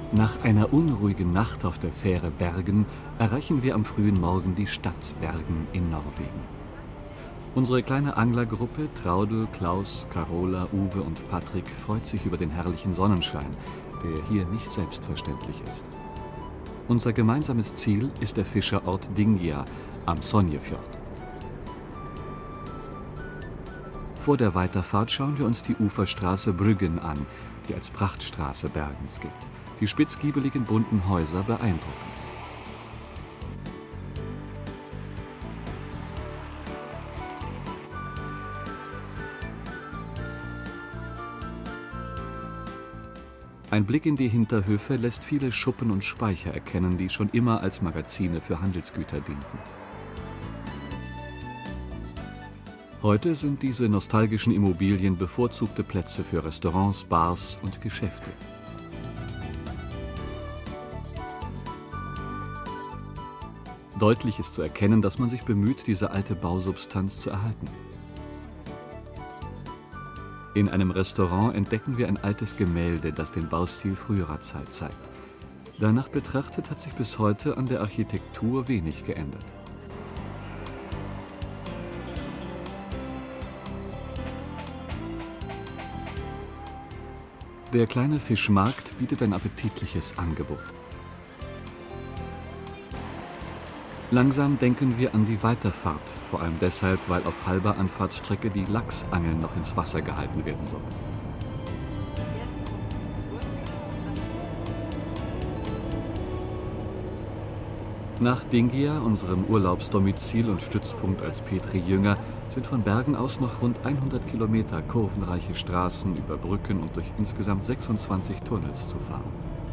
Nach einer unruhigen Nacht auf der Fähre Bergen erreichen wir am frühen Morgen die Stadt Bergen in Norwegen. Unsere kleine Anglergruppe Traudl, Klaus, Carola, Uwe und Patrick freut sich über den herrlichen Sonnenschein, der hier nicht selbstverständlich ist. Unser gemeinsames Ziel ist der Fischerort Dingia am Sonjefjord. Vor der Weiterfahrt schauen wir uns die Uferstraße Brüggen an, die als Prachtstraße Bergens gilt. Die spitzgiebeligen bunten Häuser beeindrucken. Ein Blick in die Hinterhöfe lässt viele Schuppen und Speicher erkennen, die schon immer als Magazine für Handelsgüter dienten. Heute sind diese nostalgischen Immobilien bevorzugte Plätze für Restaurants, Bars und Geschäfte. Deutlich ist zu erkennen, dass man sich bemüht, diese alte Bausubstanz zu erhalten. In einem Restaurant entdecken wir ein altes Gemälde, das den Baustil früherer Zeit zeigt. Danach betrachtet hat sich bis heute an der Architektur wenig geändert. Der kleine Fischmarkt bietet ein appetitliches Angebot. Langsam denken wir an die Weiterfahrt, vor allem deshalb, weil auf halber Anfahrtsstrecke die Lachsangeln noch ins Wasser gehalten werden sollen. Nach Dingia, unserem Urlaubsdomizil und Stützpunkt als Petri Jünger, sind von Bergen aus noch rund 100 Kilometer kurvenreiche Straßen über Brücken und durch insgesamt 26 Tunnels zu fahren.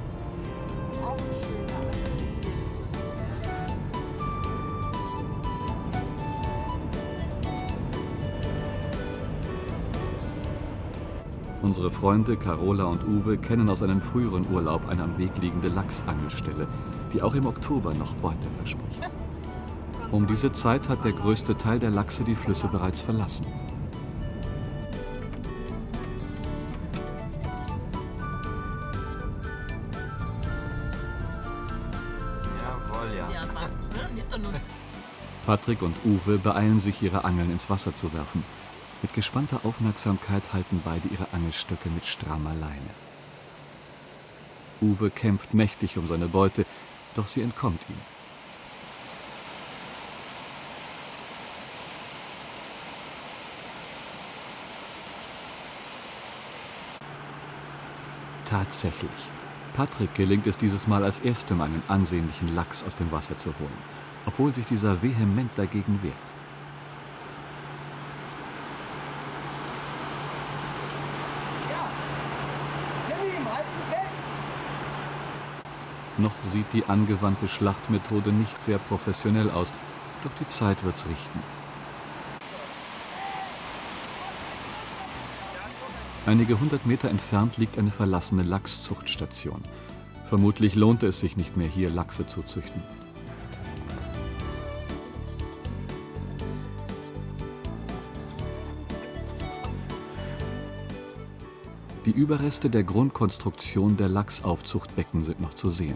Unsere Freunde Carola und Uwe kennen aus einem früheren Urlaub eine am Weg liegende Lachsangelstelle, die auch im Oktober noch Beute verspricht. Um diese Zeit hat der größte Teil der Lachse die Flüsse bereits verlassen. Patrick und Uwe beeilen sich, ihre Angeln ins Wasser zu werfen. Mit gespannter Aufmerksamkeit halten beide ihre Angelstöcke mit strammer Leine. Uwe kämpft mächtig um seine Beute, doch sie entkommt ihm. Tatsächlich. Patrick gelingt es dieses Mal als erstem, einen ansehnlichen Lachs aus dem Wasser zu holen, obwohl sich dieser vehement dagegen wehrt. Noch sieht die angewandte Schlachtmethode nicht sehr professionell aus, doch die Zeit wird's richten. Einige 100 Meter entfernt liegt eine verlassene Lachszuchtstation. Vermutlich lohnte es sich nicht mehr, hier Lachse zu züchten. Die Überreste der Grundkonstruktion der Lachsaufzuchtbecken sind noch zu sehen.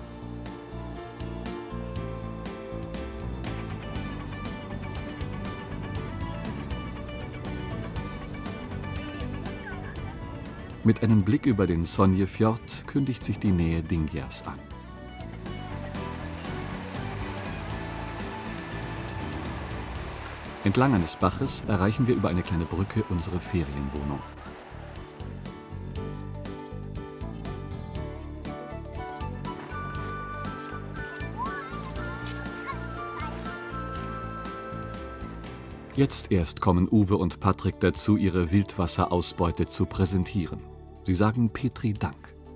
Mit einem Blick über den Sonjefjord kündigt sich die Nähe Dingias an. Entlang eines Baches erreichen wir über eine kleine Brücke unsere Ferienwohnung. Jetzt erst kommen Uwe und Patrick dazu, ihre Wildwasserausbeute zu präsentieren. Sie sagen Petri Dank.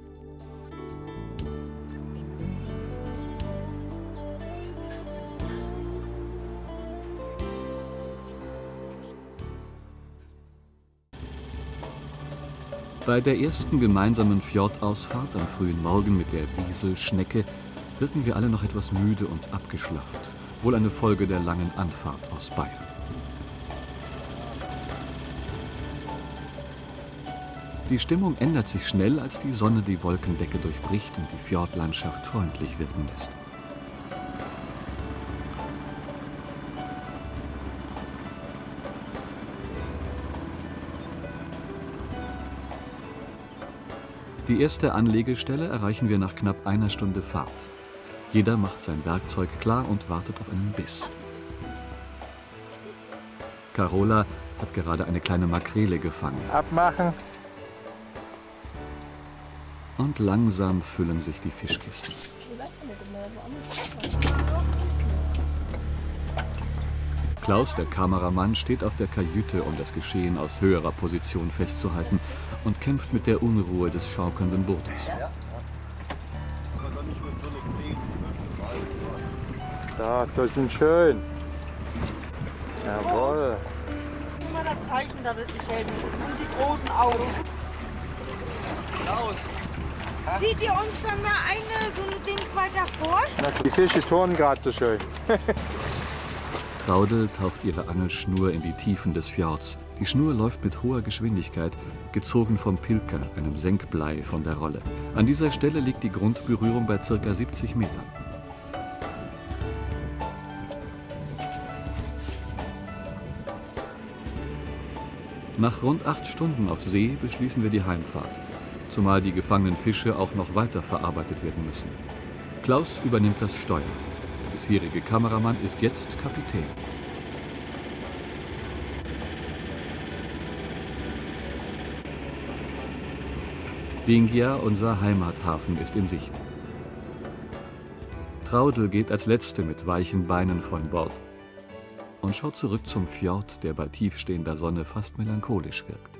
Bei der ersten gemeinsamen Fjordausfahrt am frühen Morgen mit der Dieselschnecke wirken wir alle noch etwas müde und abgeschlafft, wohl eine Folge der langen Anfahrt aus Bayern. Die Stimmung ändert sich schnell, als die Sonne die Wolkendecke durchbricht und die Fjordlandschaft freundlich wirken lässt. Die erste Anlegestelle erreichen wir nach knapp einer Stunde Fahrt. Jeder macht sein Werkzeug klar und wartet auf einen Biss. Carola hat gerade eine kleine Makrele gefangen. Abmachen. Und langsam füllen sich die Fischkisten. Klaus, der Kameramann, steht auf der Kajüte, um das Geschehen aus höherer Position festzuhalten und kämpft mit der Unruhe des schaukelnden Bootes. Da, so sind schön. Jawohl. Immer das Zeichen, dass es die Schädliche und die großen Autos. Seht ihr uns dann mal so ein Ding weiter vor? Die Fische turnen gerade so schön. Traudl taucht ihre Angelschnur in die Tiefen des Fjords. Die Schnur läuft mit hoher Geschwindigkeit, gezogen vom Pilker, einem Senkblei von der Rolle. An dieser Stelle liegt die Grundberührung bei ca. 70 Metern. Nach rund 8 Stunden auf See beschließen wir die Heimfahrt, zumal die gefangenen Fische auch noch weiter verarbeitet werden müssen. Klaus übernimmt das Steuer. Der bisherige Kameramann ist jetzt Kapitän. Dingia, unser Heimathafen, ist in Sicht. Traudl geht als Letzte mit weichen Beinen von Bord und schaut zurück zum Fjord, der bei tiefstehender Sonne fast melancholisch wirkt.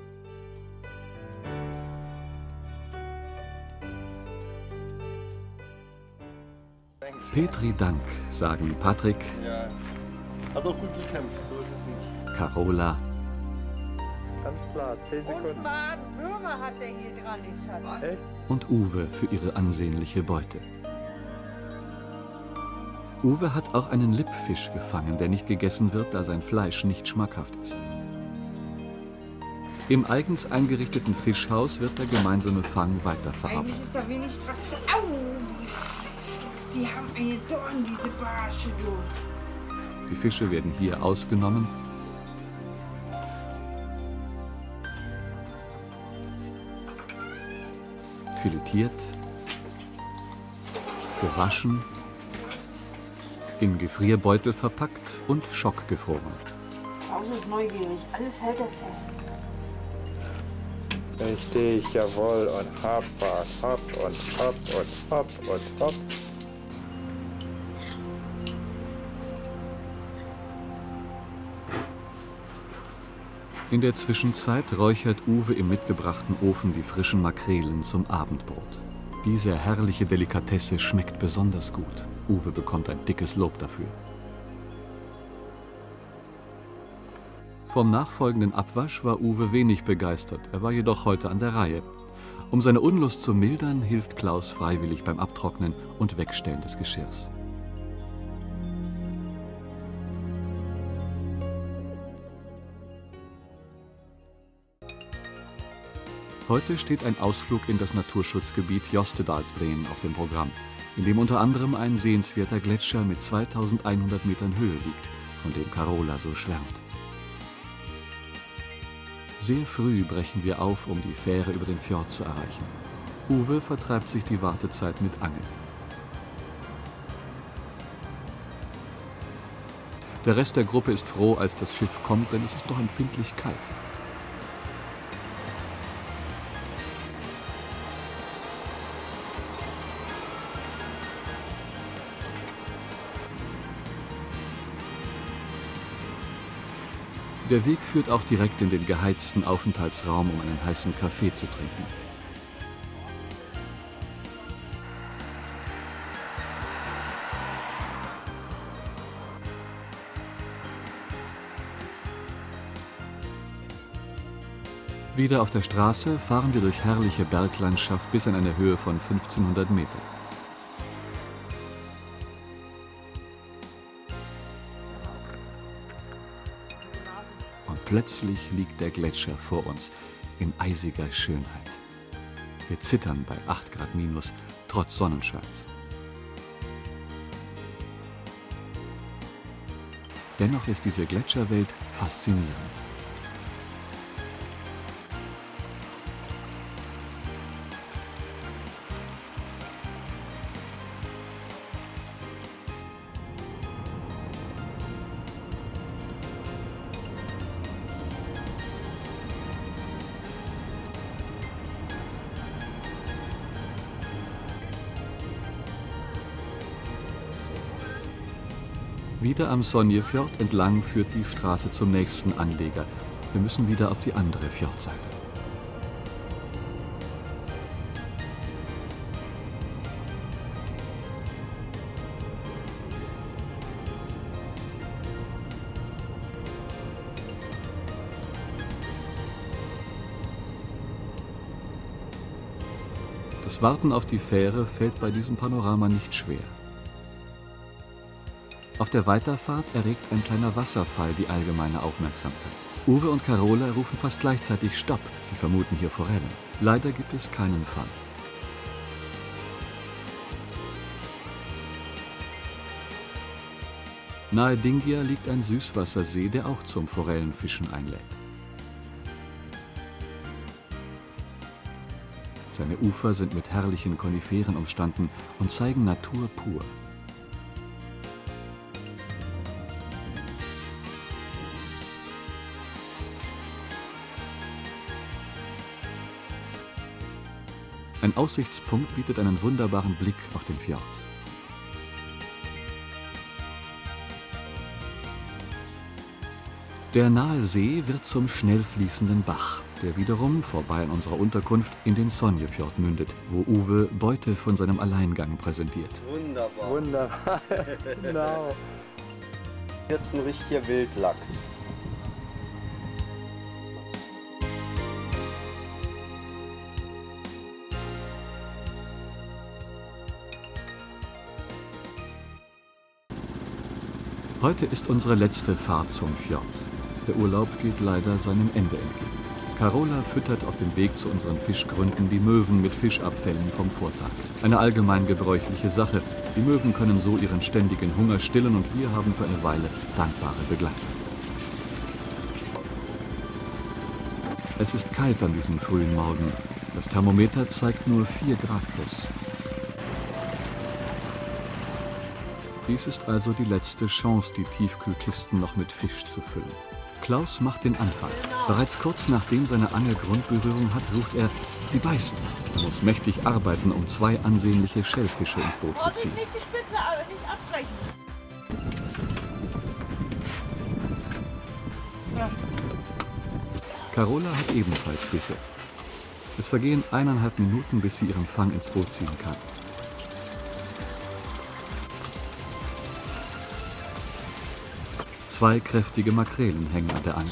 Petri Dank, sagen Patrick, Ja, hat auch gut gekämpft, so ist es nicht. Carola Ganz klar, 10 Und Sekunden. mal einen Würmer hat der hier dran, ich Schatz. Echt? und Uwe für ihre ansehnliche Beute. Uwe hat auch einen Lippfisch gefangen, der nicht gegessen wird, da sein Fleisch nicht schmackhaft ist. Im eigens eingerichteten Fischhaus wird der gemeinsame Fang weiterverarbeitet. Eigentlich ist da wenig Traktion. Au! Die haben eine Dorn, diese Barsche, du. Die Fische werden hier ausgenommen filetiert, gewaschen, in Gefrierbeutel verpackt und schockgefroren. Klaus ist neugierig, alles hält er fest. Richtig, jawohl. Und hopp, hopp und hopp und hopp und hopp. In der Zwischenzeit räuchert Uwe im mitgebrachten Ofen die frischen Makrelen zum Abendbrot. Diese herrliche Delikatesse schmeckt besonders gut. Uwe bekommt ein dickes Lob dafür. Vom nachfolgenden Abwasch war Uwe wenig begeistert. Er war jedoch heute an der Reihe. Um seine Unlust zu mildern, hilft Klaus freiwillig beim Abtrocknen und Wegstellen des Geschirrs. Heute steht ein Ausflug in das Naturschutzgebiet Jostedalsbreen auf dem Programm, in dem unter anderem ein sehenswerter Gletscher mit 2100 Metern Höhe liegt, von dem Carola so schwärmt. Sehr früh brechen wir auf, um die Fähre über den Fjord zu erreichen. Uwe vertreibt sich die Wartezeit mit Angeln. Der Rest der Gruppe ist froh, als das Schiff kommt, denn es ist doch empfindlich kalt. Der Weg führt auch direkt in den geheizten Aufenthaltsraum, um einen heißen Kaffee zu trinken. Wieder auf der Straße fahren wir durch herrliche Berglandschaft bis an eine Höhe von 1500 Meter. Und plötzlich liegt der Gletscher vor uns. in eisiger Schönheit. Wir zittern bei 8 Grad minus, trotz Sonnenscheins. Dennoch ist diese Gletscherwelt faszinierend. Wieder am Sonjefjord entlang führt die Straße zum nächsten Anleger. Wir müssen wieder auf die andere Fjordseite. Das Warten auf die Fähre fällt bei diesem Panorama nicht schwer. Auf der Weiterfahrt erregt ein kleiner Wasserfall die allgemeine Aufmerksamkeit. Uwe und Carola rufen fast gleichzeitig Stopp. Sie vermuten hier Forellen. Leider gibt es keinen Fang. Nahe Dingia liegt ein Süßwassersee, der auch zum Forellenfischen einlädt. Seine Ufer sind mit herrlichen Koniferen umstanden und zeigen Natur pur. Ein Aussichtspunkt bietet einen wunderbaren Blick auf den Fjord. Der nahe See wird zum schnell fließenden Bach, der wiederum, vorbei an unserer Unterkunft, in den Sonjefjord mündet, wo Uwe Beute von seinem Alleingang präsentiert. Wunderbar. Wunderbar. Genau. Jetzt ein richtiger Wildlachs. Heute ist unsere letzte Fahrt zum Fjord. Der Urlaub geht leider seinem Ende entgegen. Carola füttert auf dem Weg zu unseren Fischgründen die Möwen mit Fischabfällen vom Vortag. Eine allgemein gebräuchliche Sache. Die Möwen können so ihren ständigen Hunger stillen und wir haben für eine Weile dankbare Begleitung. Es ist kalt an diesem frühen Morgen. Das Thermometer zeigt nur 4 Grad plus. Dies ist also die letzte Chance, die Tiefkühlkisten noch mit Fisch zu füllen. Klaus macht den Anfang. Bereits kurz nachdem seine Angel Grundberührung hat, ruft er, sie beißen. Er muss mächtig arbeiten, um 2 ansehnliche Schellfische ins Boot zu ziehen. Nicht die Spitze, aber nicht abbrechen. Carola hat ebenfalls Bisse. Es vergehen 1,5 Minuten, bis sie ihren Fang ins Boot ziehen kann. Zwei kräftige Makrelen hängen an der Angel.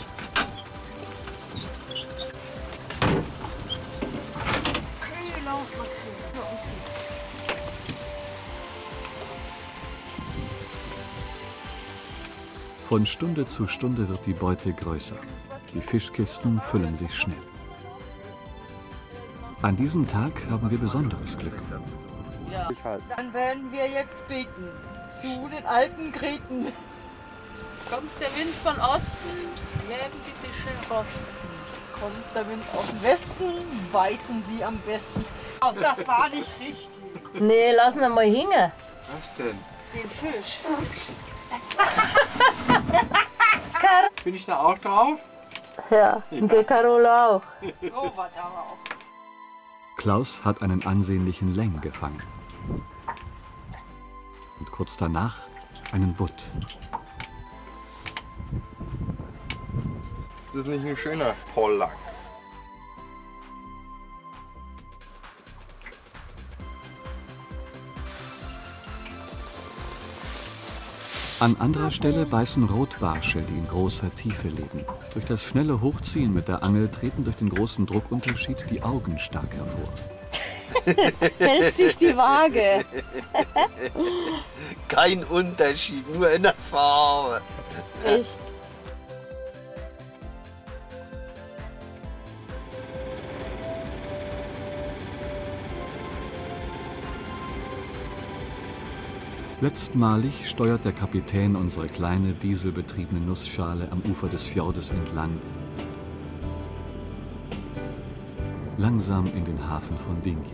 Von Stunde zu Stunde wird die Beute größer. Die Fischkisten füllen sich schnell. An diesem Tag haben wir besonderes Glück. Ja. Dann werden wir jetzt beten zu den alten Greten. Kommt der Wind von Osten, werden die Fische rosten. Kommt der Wind aus dem Westen, beißen sie am besten. Also das war nicht richtig. Nee, lassen wir mal hängen. Was denn? Den Fisch. Bin ich da auch drauf? Ja, und der Carola auch. Robert aber auch. Klaus hat einen ansehnlichen Leng gefangen. Und kurz danach einen Butt. Ist das nicht ein schöner Pollack? An anderer Stelle beißen Rotbarsche, die in großer Tiefe leben. Durch das schnelle Hochziehen mit der Angel treten durch den großen Druckunterschied die Augen stark hervor. Hält sich die Waage. Kein Unterschied, nur in der Farbe. Echt. Letztmalig steuert der Kapitän unsere kleine dieselbetriebene Nussschale am Ufer des Fjordes entlang, langsam in den Hafen von Dingia.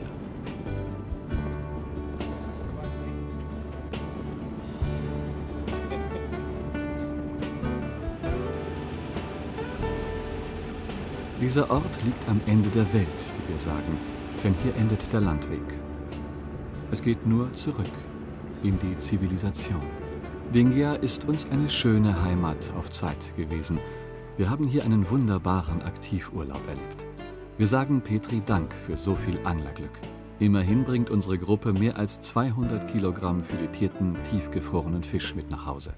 Dieser Ort liegt am Ende der Welt, wie wir sagen, denn hier endet der Landweg. Es geht nur zurück in die Zivilisation. Dingia ist uns eine schöne Heimat auf Zeit gewesen. Wir haben hier einen wunderbaren Aktivurlaub erlebt. Wir sagen Petri Dank für so viel Anglerglück. Immerhin bringt unsere Gruppe mehr als 200 Kilogramm filetierten, tiefgefrorenen Fisch mit nach Hause.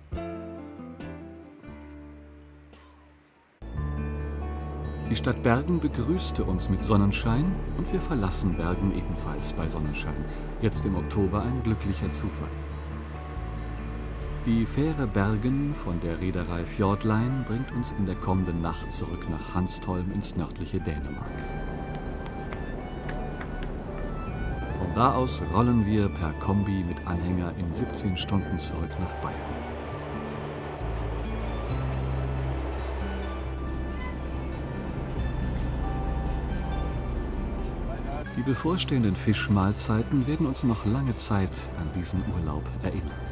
Die Stadt Bergen begrüßte uns mit Sonnenschein und wir verlassen Bergen ebenfalls bei Sonnenschein. Jetzt im Oktober ein glücklicher Zufall. Die Fähre Bergen von der Reederei Fjordline bringt uns in der kommenden Nacht zurück nach Hanstholm ins nördliche Dänemark. Von da aus rollen wir per Kombi mit Anhänger in 17 Stunden zurück nach Bayern. Die bevorstehenden Fischmahlzeiten werden uns noch lange Zeit an diesen Urlaub erinnern.